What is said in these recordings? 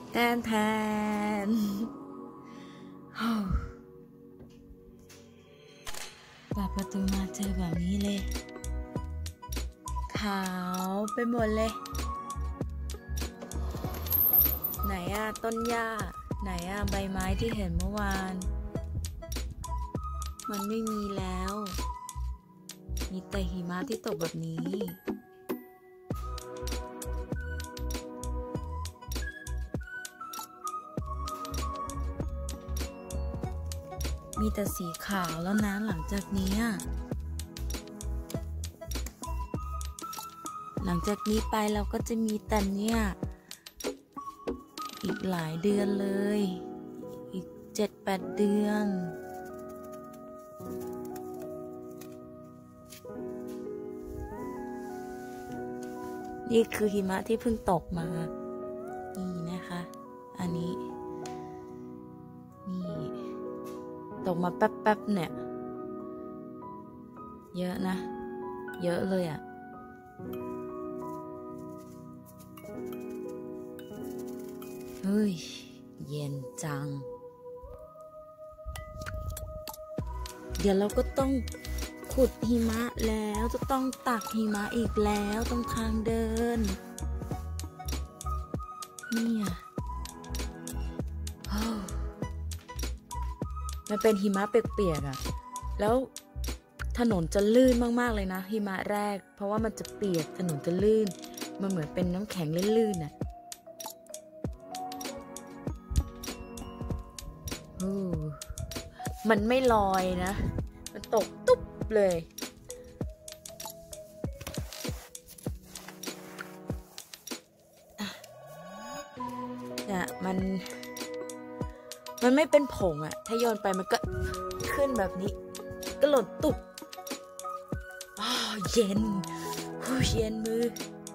แทนแทนเปิดประตูมาเจอแบบนี้เลยขาวไปหมดเลยไหนอะต้นหญ้าไหนอะใบไม้ที่เห็นเมื่อวานมันไม่มีแล้วมีแต่หิมะที่ตกแบบนี้มีแต่สีขาวแล้วนะหลังจากนี้ไปเราก็จะมีแต่เนี่ยอีกหลายเดือนเลยอีก 7-8 เดือนนี่คือหิมะที่เพิ่งตกมานี่นะคะอันนี้นี่ตกมาแป๊บๆเนี่ยเยอะนะเยอะเลยอ่ะเฮ้ยเย็นจังเดี๋ยวเราก็ต้องขุดหิมะแล้วจะต้องตักหิมะอีกแล้วตรงทางเดินเนี่ยมันเป็นหิมะเปียกๆอ่ะแล้วถนนจะลื่นมากๆเลยนะหิมะแรกเพราะว่ามันจะเปียกถนนจะลื่นมันเหมือนเป็นน้ำแข็งลื่นๆน่ะมันไม่ลอยนะมันตกตุ๊บเลยเนี่ยมันไม่เป็นผงอะถ้าโยนไปมันก็ขึ้นแบบนี้ก็หล่นตุ๊บเย็นเย็นมือ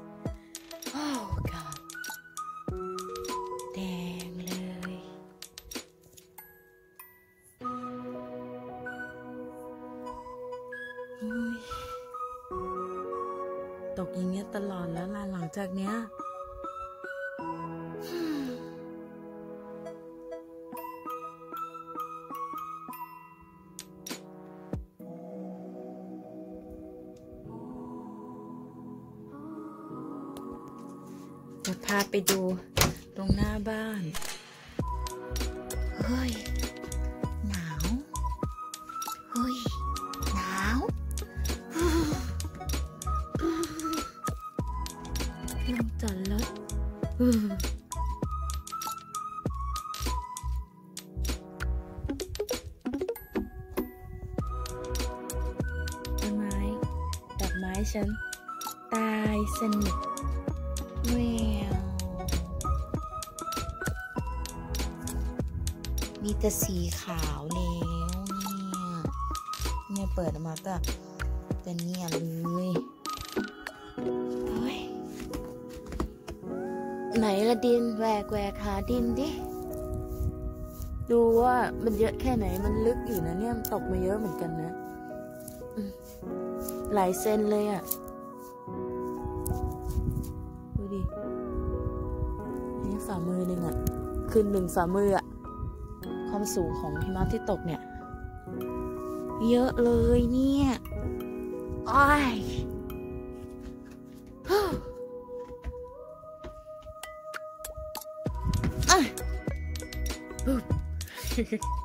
God แดงเลยตกอย่างเงี้ยตลอดแล้วล่ะหลังจากเนี้ยจะพาไปดูตรงหน้าบ้านเฮ้ยหนาวเฮ้ยหนาวลงจอดรถต้นไม้ดอกไม้ฉันตายสนิทแมวมีแต่สีขาวแล้วเนี่ยเปิดออกมาก็เป็นเนี่ยเลยไหนละดินแหวกหาดินดิดูว่ามันเยอะแค่ไหนมันลึกอยู่นะเนี่ยมันตกมาเยอะเหมือนกันนะหลายเซนเลยอ่ะดูดินี่ฝ่ามือหนึ่งอ่ะคือ1 ฝ่ามืออ่ะความสูงของหิมะที่ตกเนี่ยเยอะเลยเนี่ยอ้าย